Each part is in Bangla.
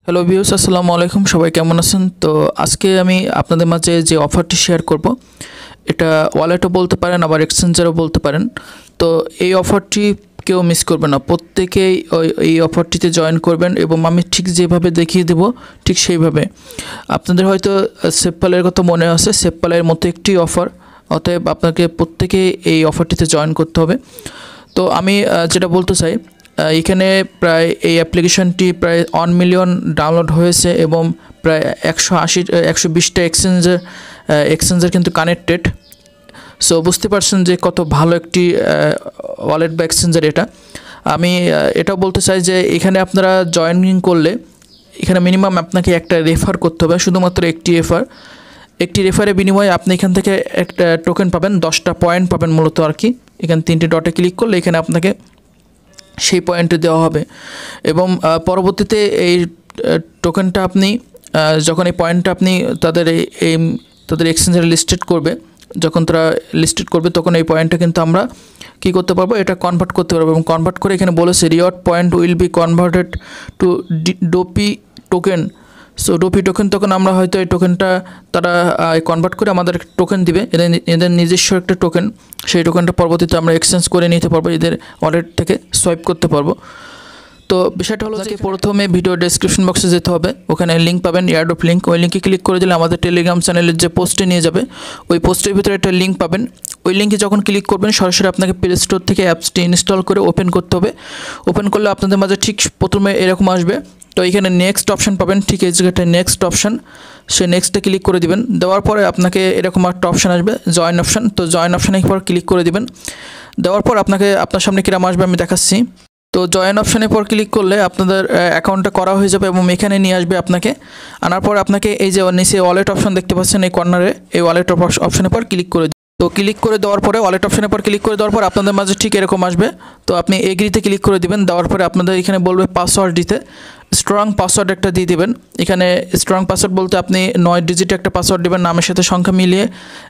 হ্যালো ভিউয়ার্স, আসসালামু আলাইকুম। সবাই কেমন আছেন? তো আজকে আমি আপনাদের মাঝে যে অফারটি শেয়ার করব, এটা ওয়ালেটও বলতে পারেন, আবার এক্সচেঞ্জারও বলতে পারেন। তো এই অফারটি কেউ মিস করবে না, প্রত্যেকেই এই অফারটিতে জয়েন করবেন এবং আমি ঠিক যেভাবে দেখিয়ে দেব ঠিক সেইভাবে। আপনাদের হয়তো সেফপালের কথা মনে আছে, সেফপালের মতো একটি অফার, অতএব আপনাকে প্রত্যেকেই এই অফারটিতে জয়েন করতে হবে। তো আমি যেটা বলতে চাই, এখানে প্রায় এই অ্যাপ্লিকেশনটি প্রায় 1 মিলিয়ন ডাউনলোড হয়েছে এবং প্রায় 120টা এক্সচেঞ্জার কিন্তু কানেক্টেড। সো বুঝতে পারছেন যে কত ভালো একটি ওয়ালেট বা এক্সচেঞ্জার এটা। আমি এটাও বলতে চাই যে এখানে আপনারা জয়েনিং করলে এখানে মিনিমাম আপনাকে একটা রেফার করতে হবে, শুধুমাত্র একটি রেফারের বিনিময়ে আপনি এখান থেকে একটা টোকেন পাবেন, 10টা পয়েন্ট পাবেন মূলত আর কি। এখানে 3টে ডটে ক্লিক করলে এখানে আপনাকে সেই পয়েন্টে দেওয়া হবে এবং পরবর্তীতে এই টোকেনটা আপনি যখন এই পয়েন্টটা আপনি তাদের এক্সচেঞ্জারে লিস্টেড করবে, যখন তারা লিস্টেড করবে তখন এই পয়েন্টটা কিন্তু আমরা কী করতে পারবো, এটা কনভার্ট করতে পারবো। এবং কনভার্ট করে এখানে বলেছে reward point will be converted to Dopi token. So Dopi token, তখন আমরা হয়তো এই টোকেনটা তারা কনভার্ট করে আমাদের টোকেন দিবে, এদের নিজস্ব একটা টোকেন। সেই টোকেনটা পরবর্তীতে আমরা এক্সচেঞ্জ করে নিতে পারবো, এদের ওয়ালেট থেকে সোয়াইপ করতে পারবো। তো বিষয়টা হলো যে প্রথমে ভিডিও ডেসক্রিপশন বক্সে যেতে হবে, ওখানে লিঙ্ক পাবেন, এয়ারড্রপ লিঙ্ক। ওই লিঙ্কে ক্লিক করে দিলে আমাদের টেলিগ্রাম চ্যানেলের যে পোস্টে নিয়ে যাবে, ওই পোস্টের ভিতরে একটা লিঙ্ক পাবেন। ওই লিঙ্কে যখন ক্লিক করবেন সরাসরি আপনাকে প্লে স্টোর থেকে অ্যাপসটি ইনস্টল করে ওপেন করতে হবে। ওপেন করলে আপনাদের মাঝে ঠিক প্রথমে এরকম আসবে। তো এখানে নেক্সট অপশান পাবেন, ঠিক এই জায়গাটায় নেক্সট অপশান, সে নেক্সটে ক্লিক করে দিবেন। দেওয়ার পরে আপনাকে এরকম একটা অপশান আসবে, জয়েন অপশান। তো জয়েন অপশানে পর ক্লিক করে দিবেন। দেওয়ার পর আপনার সামনে কিরকম আসবে আমি দেখাচ্ছি। তো জয়েন অপশানের পর ক্লিক করলে আপনাদের অ্যাকাউন্টটা করা হয়ে যাবে এবং এখানে নিয়ে আসবে আপনাকে। আনার পর আপনাকে এই যে নিচে ওয়ালেট অপশান দেখতে পাচ্ছেন এই কর্নারে, এই ওয়ালেট অপশানের পর ক্লিক করে তো ক্লিক করে দেওয়ার পরে ওয়ালেট অপশানের পর ক্লিক করে দেওয়ার পর আপনাদের মাঝে ঠিক এরকম আসবে। তো আপনি এগ্রিতে ক্লিক করে দিবেন। দেওয়ার পরে আপনাদের এখানে বলবে পাসওয়ার্ড দিতে, স্ট্রং পাসওয়ার্ড একটা দিয়ে দিবেন। এখানে স্ট্রং পাসওয়ার্ড বলতে আপনি 9 ডিজিট একটা পাসওয়ার্ড দেবেন, নামের সাথে সংখ্যা মিলিয়ে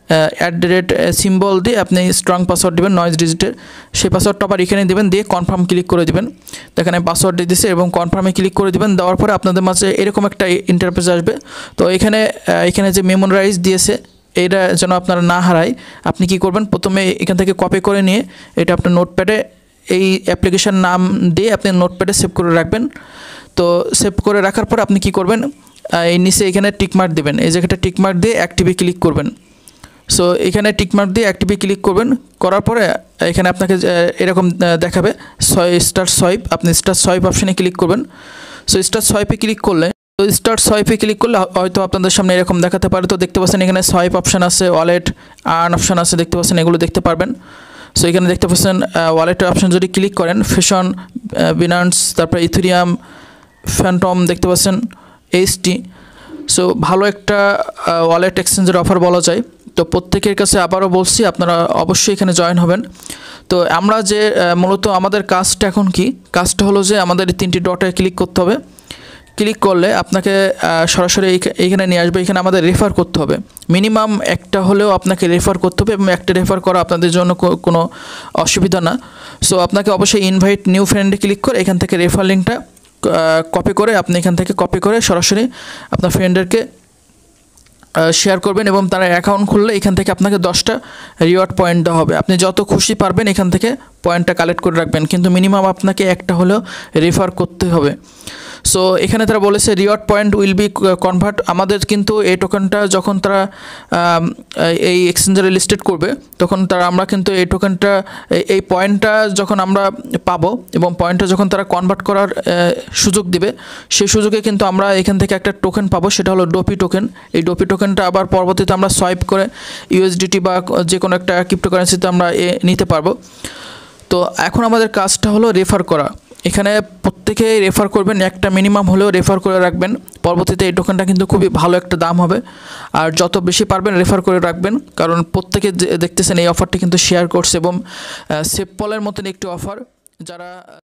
সিম্বল দিয়ে আপনি স্ট্রং পাসওয়ার্ড দেবেন 9 ডিজিটের। সেই পাসওয়ার্ডটা আবার এখানে দেবেন, দিয়ে কনফার্ম ক্লিক করে দেবেন। এখানে পাসওয়ার্ড দিয়ে দিয়েছে এবং কনফার্মে ক্লিক করে দেবেন। দেওয়ার পরে আপনাদের মাঝে এরকম একটা ইন্টারফেস আসবে। তো এখানে যে মেমোরাইজ দিয়েছে, এটা যেন আপনারা না হারায়, আপনি কি করবেন, প্রথমে এখান থেকে কপি করে নিয়ে এটা আপনার নোটপ্যাডে এই অ্যাপ্লিকেশান নাম দিয়ে আপনি নোটপ্যাডে সেভ করে রাখবেন। তো সেভ করে রাখার পর আপনি কি করবেন, এই নিচে এখানে টিকমার্ক দেবেন, এই জায়গাটা টিকমার্ক দিয়ে অ্যাক্টিভে ক্লিক করবেন। সো এখানে টিকমার্ক দিয়ে অ্যাক্টিভে ক্লিক করবেন। করার পরে এখানে আপনাকে এরকম দেখাবে স্টার্ট সোয়াইপ, আপনি স্টার্ট সোয়াইপ অপশানে ক্লিক করবেন। সো স্টার্ট সোয়াইপে ক্লিক করলে হয়তো আপনাদের সামনে এরকম দেখাতে পারে। তো দেখতে পাচ্ছেন এখানে সোয়াইপ অপশান আছে, ওয়ালেট আর্ন অপশান আছে, দেখতে পাচ্ছেন, এগুলো দেখতে পারবেন। সো এখানে দেখতে পাচ্ছেন ওয়ালেটের অপশান যদি ক্লিক করেন, ফ্যাশন, বিনান্স, তারপরে ইথেরিয়াম, ফ্যান্টম, দেখতে পাচ্ছেন এইচটি। সো ভালো একটা ওয়ালেট এক্সচেঞ্জের অফার বলা যায়। তো প্রত্যেকের কাছে আবারও বলছি, আপনারা অবশ্যই এখানে জয়েন হবেন। তো আমরা যে মূলত আমাদের কাজটা এখন কি, কাজটা হলো যে আমাদের 3টি ডটে ক্লিক করতে হবে। ক্লিক করলে আপনাকে সরাসরি এইখানে নিয়ে আসবে। এখানে আমাদের রেফার করতে হবে, মিনিমাম একটা হলেও আপনাকে রেফার করতে হবে এবং একটা রেফার করা আপনাদের জন্য কোনো অসুবিধা না। সো আপনাকে অবশ্যই ইনভাইট নিউ ফ্রেন্ডে ক্লিক করে এখান থেকে রেফার লিঙ্কটা কপি করে আপনি এখান থেকে কপি করে সরাসরি আপনার ফ্রেন্ডদেরকে শেয়ার করবেন এবং তারা অ্যাকাউন্ট খুললে এখান থেকে আপনাকে 10টা রিওয়ার্ড পয়েন্ট দেওয়া হবে। আপনি যত খুশি পারবেন এখান থেকে পয়েন্টটা কালেক্ট করে রাখবেন, কিন্তু মিনিমাম আপনাকে একটা হলেও রেফার করতে হবে। সো এখানে তারা বলেছে reward point will be convert. আমাদের কিন্তু এই টোকেনটা যখন তারা এই এক্সচেঞ্জারে লিস্টেড করবে, তখন আমরা কিন্তু এই টোকেনটা, এই পয়েন্টটা যখন আমরা পাবো এবং পয়েন্টটা যখন তারা কনভার্ট করার সুযোগ দিবে, সেই সুযোগে কিন্তু আমরা এখান থেকে একটা টোকেন পাবো, সেটা হলো ডোপি টোকেন। এই ডোপি টোকেনটা আবার পরবর্তীতে আমরা সোয়াইপ করে ইউএসডিটি বা যে কোনো একটা ক্রিপ্টোকারেন্সিতে আমরা নিতে পারবো। তো এখন আমাদের কাজটা হলো রেফার করা। এখানে প্রত্যেকে রেফার করবেন, একটা মিনিমাম হলেও রেফার করে রাখবেন। পরবর্তীতে এই টোকেনটা কিন্তু খুবই ভালো একটা দাম হবে, আর যত বেশি পারবেন রেফার করে রাখবেন, কারণ প্রত্যেকে দেখতেছেন এই অফারটি কিন্তু শেয়ার করছে এবং সেফপলের মতন একটি অফার, যারা